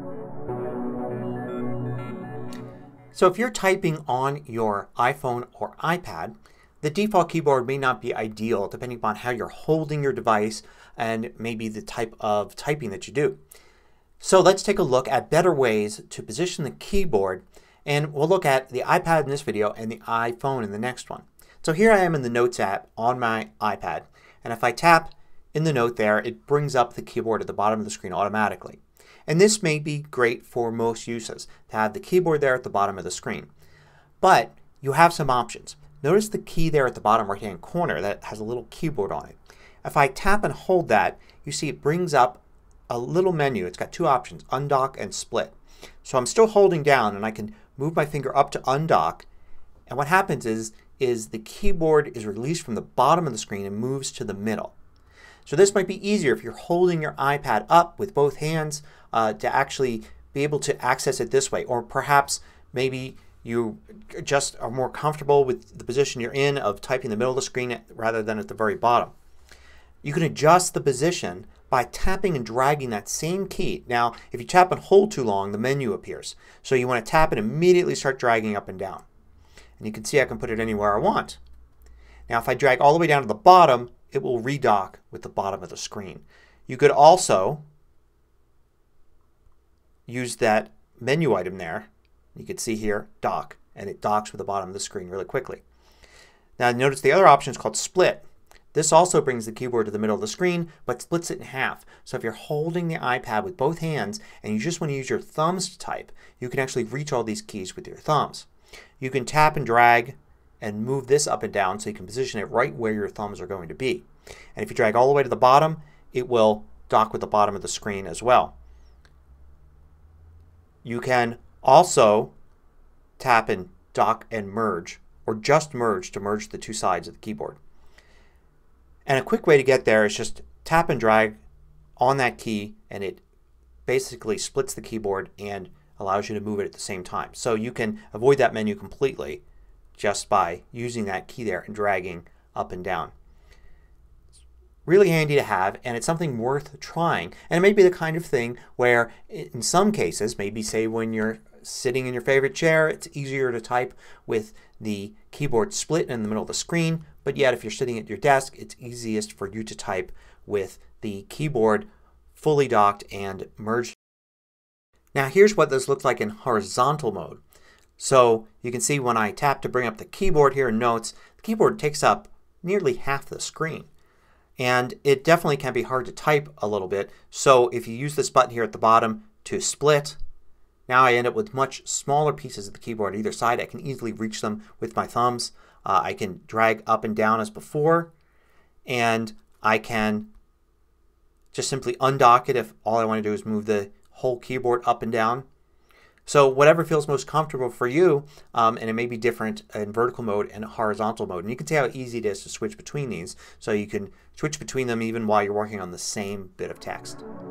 So if you're typing on your iPhone or iPad, the default keyboard may not be ideal depending upon how you're holding your device and maybe the type of typing that you do. So let's take a look at better ways to position the keyboard, and we'll look at the iPad in this video and the iPhone in the next one. So here I am in the Notes app on my iPad, and if I tap in the note there it brings up the keyboard at the bottom of the screen automatically. And this may be great for most uses to have the keyboard there at the bottom of the screen. But you have some options. Notice the key there at the bottom right hand corner that has a little keyboard on it. If I tap and hold that you see it brings up a little menu. It's got two options, Undock and Split. So I'm still holding down and I can move my finger up to undock, and what happens is the keyboard is released from the bottom of the screen and moves to the middle. So this might be easier if you're holding your iPad up with both hands to actually be able to access it this way. Or perhaps maybe you just are more comfortable with the position you're in of typing in the middle of the screen rather than at the very bottom. You can adjust the position by tapping and dragging that same key. Now if you tap and hold too long the menu appears. So you want to tap and immediately start dragging up and down. And you can see I can put it anywhere I want. Now if I drag all the way down to the bottom it will redock with the bottom of the screen. You could also use that menu item there. You can see here dock, and it docks with the bottom of the screen really quickly. Now notice the other option is called split. This also brings the keyboard to the middle of the screen but splits it in half. So if you're holding the iPad with both hands and you just want to use your thumbs to type you can actually reach all these keys with your thumbs. You can tap and drag and move this up and down so you can position it right where your thumbs are going to be. And if you drag all the way to the bottom it will dock with the bottom of the screen as well. You can also tap and dock and merge, or just merge to merge the two sides of the keyboard. And a quick way to get there is just tap and drag on that key and it basically splits the keyboard and allows you to move it at the same time. So you can avoid that menu completely just by using that key there and dragging up and down. It's really handy to have, and it's something worth trying. And it may be the kind of thing where in some cases, maybe say when you're sitting in your favorite chair, it's easier to type with the keyboard split in the middle of the screen. But yet if you're sitting at your desk it's easiest for you to type with the keyboard fully docked and merged. Now here's what this looks like in horizontal mode. So you can see when I tap to bring up the keyboard here in Notes, the keyboard takes up nearly half the screen. And it definitely can be hard to type a little bit. So if you use this button here at the bottom to split, now I end up with much smaller pieces of the keyboard on either side. I can easily reach them with my thumbs. I can drag up and down as before, and I can just simply undock it if all I want to do is move the whole keyboard up and down. So whatever feels most comfortable for you, and it may be different in vertical mode and horizontal mode. And you can see how easy it is to switch between these. So you can switch between them even while you're working on the same bit of text.